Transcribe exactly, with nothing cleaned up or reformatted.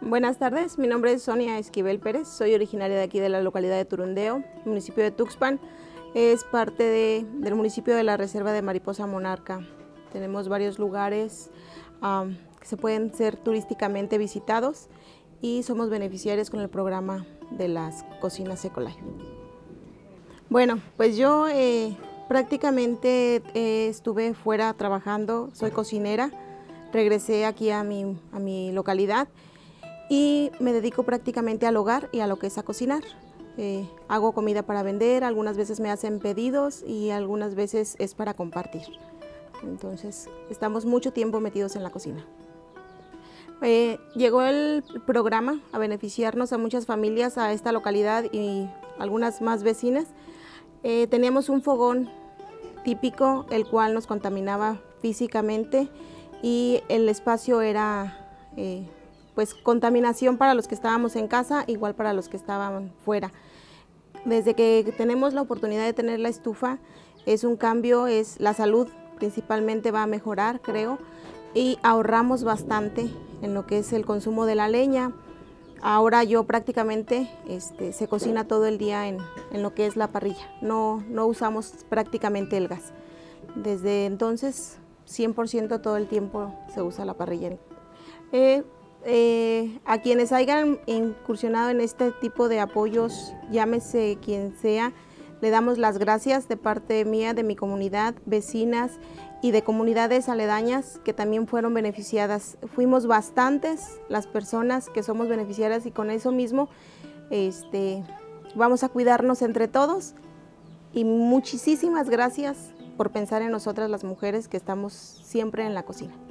Buenas tardes, mi nombre es Sonia Esquivel Pérez, soy originaria de aquí de la localidad de Turundeo, municipio de Tuxpan. Es parte de, del municipio de la Reserva de Mariposa Monarca. Tenemos varios lugares um, que se pueden ser turísticamente visitados y somos beneficiarios con el programa de las cocinas Ecolife. Bueno, pues yo eh, prácticamente eh, estuve fuera trabajando, soy cocinera, regresé aquí a mi, a mi localidad y me dedico prácticamente al hogar y a lo que es a cocinar. Eh, hago comida para vender, algunas veces me hacen pedidos y algunas veces es para compartir. Entonces, estamos mucho tiempo metidos en la cocina. Eh, llegó el programa a beneficiarnos a muchas familias, a esta localidad y algunas más vecinas. Eh, teníamos un fogón típico, el cual nos contaminaba físicamente y el espacio era eh, pues contaminación para los que estábamos en casa, igual para los que estaban fuera. Desde que tenemos la oportunidad de tener la estufa, es un cambio, es la salud principalmente va a mejorar, creo, y ahorramos bastante en lo que es el consumo de la leña. Ahora yo prácticamente este, se cocina todo el día en, en lo que es la parrilla, no, no usamos prácticamente el gas. Desde entonces, cien por ciento todo el tiempo se usa la parrilla. Eh, eh, a quienes hayan incursionado en este tipo de apoyos, llámese quien sea, le damos las gracias de parte mía, de mi comunidad, vecinas y de comunidades aledañas que también fueron beneficiadas. Fuimos bastantes las personas que somos beneficiadas y con eso mismo este, vamos a cuidarnos entre todos y muchísimas gracias por pensar en nosotras las mujeres que estamos siempre en la cocina.